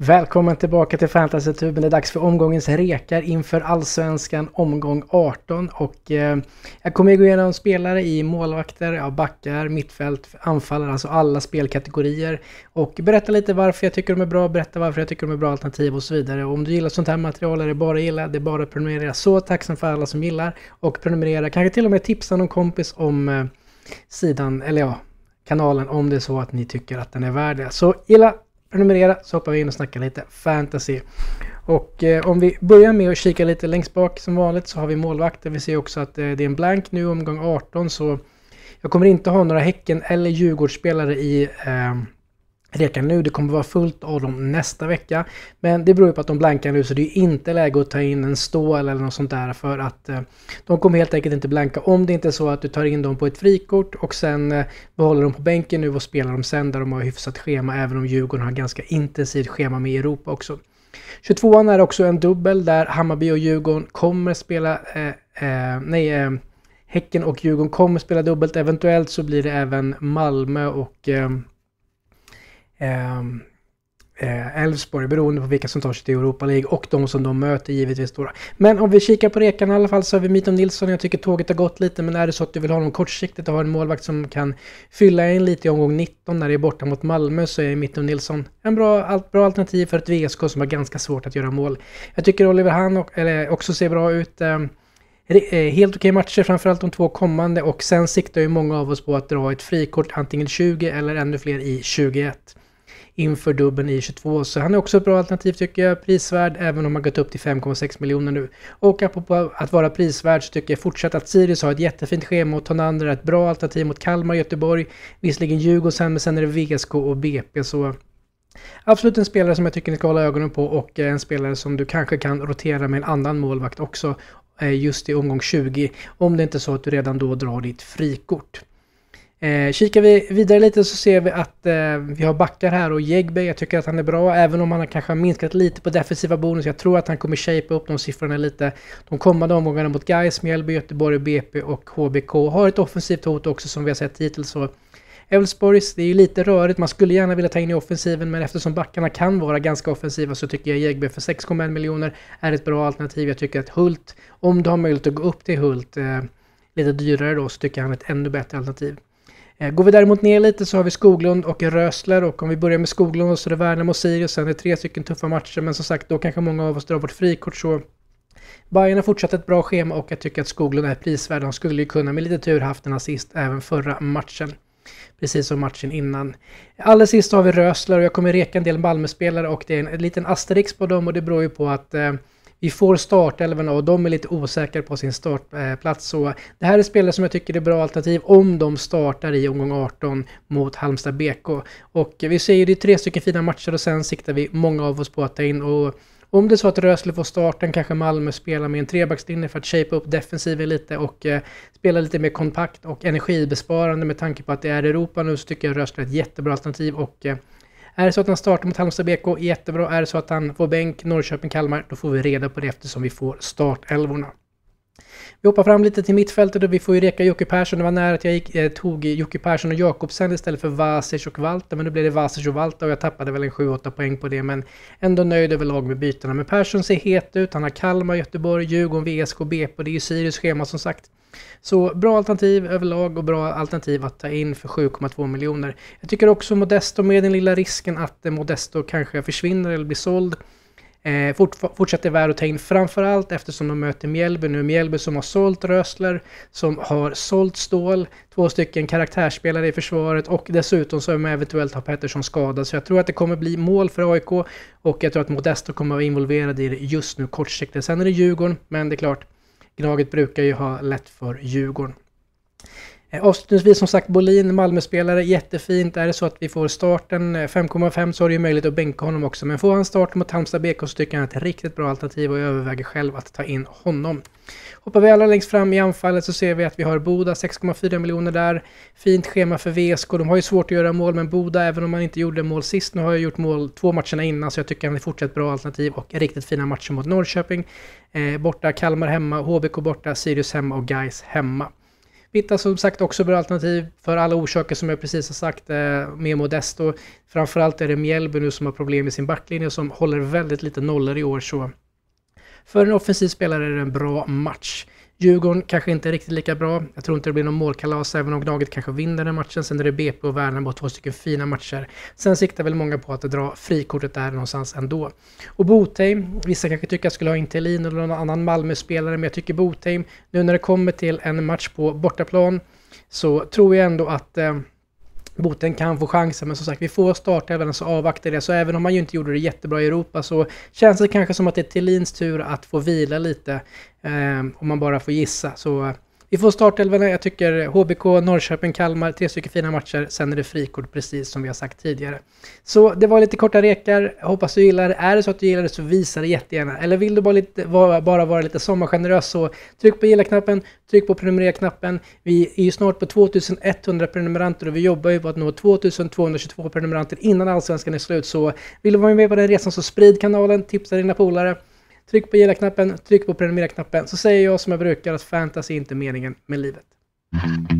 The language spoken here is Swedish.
Välkommen tillbaka till Fantasy-tuben. Det är dags för omgångens rekar inför Allsvenskan omgång 18 och jag kommer att gå igenom spelare i målvakter, backar, mittfält, anfallare, alltså alla spelkategorier och berätta lite varför jag tycker de är bra, berätta varför jag tycker de är bra alternativ och så vidare. Och om du gillar sånt här material är det bara gilla, det är bara att prenumerera. Så tacksam för alla som gillar och prenumerera. Kanske till och med tipsa någon kompis om sidan, eller kanalen om det är så att ni tycker att den är värd det. Så gilla, prenumerera, så hoppar vi in och snackar lite fantasy. Och om vi börjar med att kika lite längst bak som vanligt så har vi målvakter. Vi ser också att det är en blank nu omgång 18, så jag kommer inte ha några Häcken eller Djurgårdsspelare i rekan nu. Det kommer vara fullt av dem nästa vecka. Men det beror på att de blankar nu, så det är inte läge att ta in en stål eller något sånt där, för att de kommer helt enkelt inte blanka om det inte är så att du tar in dem på ett frikort och sen behåller dem på bänken nu och spelar dem sen, där de har hyfsat schema, även om Djurgården har ganska intensivt schema med Europa också. 22an är också en dubbel där Hammarby och Djurgården kommer spela Häcken och Djurgården kommer spela dubbelt. Eventuellt så blir det även Malmö och Elfsborg, beroende på vilka som tar sig till Europa League och de som de möter givetvis då. Men om vi kikar på rekan i alla fall så har vi Mitton Nilsson. Jag tycker tåget har gått lite, men är det så att du vill ha någon kortsiktigt och ha en målvakt som kan fylla in lite i omgång 19 när det är borta mot Malmö, så är Mitton Nilsson en bra alternativ för ett VSK som har ganska svårt att göra mål. Jag tycker Oliver Hahn också ser bra ut. Helt okej matcher, framförallt de två kommande, och sen siktar ju många av oss på att dra ett frikort antingen 20 eller ännu fler i 21 inför dubben i 22, så han är också ett bra alternativ tycker jag, prisvärd även om han gått upp till 5,6 miljoner nu. Och apropå att vara prisvärd så tycker jag fortsatt att Sirius har ett jättefint schema och Tonander är ett bra alternativ mot Kalmar, Göteborg, visserligen Djurgården, men sen är det VSK och BP, så absolut en spelare som jag tycker ni ska hålla ögonen på, och en spelare som du kanske kan rotera med en annan målvakt också just i omgång 20, om det inte är så att du redan då drar ditt frikort. Kikar vi vidare lite så ser vi att vi har backar här, och Jägbe, jag tycker att han är bra, även om han kanske har minskat lite på defensiva bonus. Jag tror att han kommer shape upp de siffrorna lite de kommande omgångarna mot Gais, Mjällby, Göteborg, BP och HBK. Har ett offensivt hot också som vi har sett hittills, så Elfsborgs, det är ju lite rörigt, man skulle gärna vilja ta in i offensiven, men eftersom backarna kan vara ganska offensiva så tycker jag Jägbe för 6,1 miljoner är ett bra alternativ. Jag tycker att Hult, om du har möjlighet att gå upp till Hult lite dyrare då, så tycker jag han är ett ännu bättre alternativ. Går vi däremot ner lite så har vi Skoglund och Rösler, och om vi börjar med Skoglund så är det Värnamo och Sirius, sen är det 3 stycken tuffa matcher, men som sagt då kanske många av oss drar vårt frikort, så Bayern har fortsatt ett bra schema och jag tycker att Skoglund är prisvärd. Han skulle ju kunna med lite tur haft en assist även förra matchen, precis som matchen innan. Allra sist har vi Rösler, och jag kommer reka en del Malmö-spelare, och det är en liten asterix på dem, och det beror ju på att vi får startelvorna och de är lite osäkra på sin startplats. Så det här är spelare som jag tycker är bra alternativ om de startar i omgång 18 mot Halmstad BK. Och vi ser ju det är 3 stycken fina matcher, och sen siktar vi många av oss på att ta in. Och om det är så att Rösler får starten, kanske Malmö spelar med en trebackslinje för att shape upp defensiven lite och spela lite mer kompakt och energibesparande med tanke på att det är Europa nu, så tycker jag Rösler är ett jättebra alternativ. Och är det så att han startar mot Halmstad BK, jättebra. Är det så att han får bänk Norrköping, Kalmar, då får vi reda på det eftersom vi får startelvorna. Vi hoppar fram lite till mittfältet och vi får ju reka Jocke Persson. Det var nära att jag tog Jocke Persson och Jakobsen istället för Vasic och Valta, men nu blev det Vasic och Valta och jag tappade väl en 7-8 poäng på det, men ändå nöjd överlag med bytena. Men Persson ser het ut, han har Kalmar, Göteborg, Djurgården, VSK, BP och det är ju Sirius schema som sagt. Så bra alternativ överlag och bra alternativ att ta in för 7,2 miljoner. Jag tycker också Modesto, med den lilla risken att Modesto kanske försvinner eller blir såld, fortsätter värd att ta in, framförallt eftersom de möter Mjällby nu. Mjällby som har sålt Rösler, som har sålt Stål, 2 stycken karaktärsspelare i försvaret, och dessutom så är eventuellt har Pettersson skadad. Så jag tror att det kommer bli mål för AIK, och jag tror att Modesto kommer att vara involverad i det just nu kortsiktigt. Sen är det Djurgården, men det är klart, Gnaget brukar ju ha lätt för Djurgården. Avslutningsvis som sagt Bolin, Malmö-spelare, jättefint. Är det så att vi får starten 5,5 så har det ju möjlighet att bänka honom också. Men får han starten mot Halmstad BK så tycker han ett riktigt bra alternativ och jag överväger själv att ta in honom. Hoppar vi alla längst fram i anfallet så ser vi att vi har Boda, 6,4 miljoner där. Fint schema för VSK, de har ju svårt att göra mål, men Boda, även om man inte gjorde mål sist, nu har jag gjort mål 2 matcherna innan, så jag tycker han är fortsatt bra alternativ och riktigt fina matcher mot Norrköping. Borta Kalmar hemma, HBK borta, Sirius hemma och Gais hemma. Vitta som sagt också bra alternativ för alla orsaker som jag precis har sagt med Modesto. Framförallt är det Mjällby nu som har problem med sin backlinje som håller väldigt lite nollor i år, så för en offensiv spelare är det en bra match. Djurgården kanske inte är riktigt lika bra. Jag tror inte det blir någon målkalas även om Gnaget kanske vinner den matchen. Sen är det BP och Värnamo, 2 stycken fina matcher. Sen siktar väl många på att dra frikortet där någonstans ändå. Och Botheim, vissa kanske tycker att jag skulle ha in Thelin eller någon annan Malmö-spelare, men jag tycker Botheim, nu när det kommer till en match på bortaplan så tror jag ändå att Boten kan få chansen, men som sagt vi får starta även så avvaktar det. Så även om man ju inte gjorde det jättebra i Europa så känns det kanske som att det är Thelins tur att få vila lite om man bara får gissa. Så vi får starta elvan. Jag tycker HBK, Norrköping, Kalmar, 3 stycken fina matcher. Sen är det frikort precis som vi har sagt tidigare. Så det var lite korta rekar. Jag hoppas du gillar det. Är det så att du gillar det så visa det jättegärna. Eller vill du bara vara lite sommargenerös så tryck på gilla-knappen, tryck på prenumerera-knappen. Vi är ju snart på 2100 prenumeranter och vi jobbar ju på att nå 2222 prenumeranter innan Allsvenskan är slut. Så vill du vara med på den resan så sprid kanalen, tipsa dina polare. Tryck på gilla-knappen, tryck på prenumerera-knappen så säger jag som jag brukar att fantasy är inte meningen med livet.